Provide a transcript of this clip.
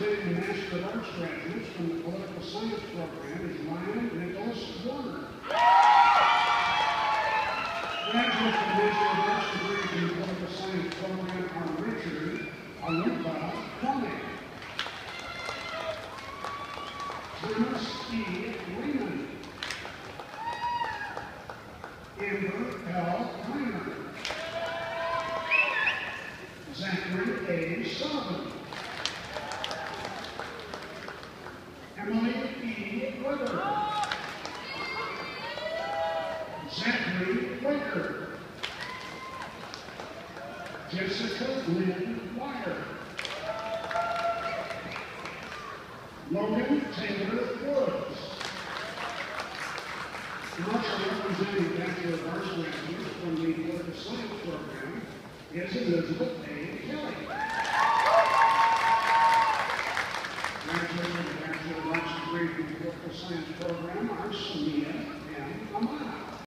graduating Master of Arts graduates from the Political Science program is Ryan Nicholas Warner. Graduates from the Master of Arts degree from the Political Science program are Richard Alupa Kwame, Thomas E. Raymond, Amber L. Reiner, Zachary A. Sullivan, Emily E. Weber, Zachary Waker, Jessica Lynn Wire, Logan Taylor Woods. And also representing Bachelor of Arts graduates from the Political Science program is Elizabeth A. Kelly. Graduating the Bachelor of Arts degree from the Political Science program are Samia M. Amana.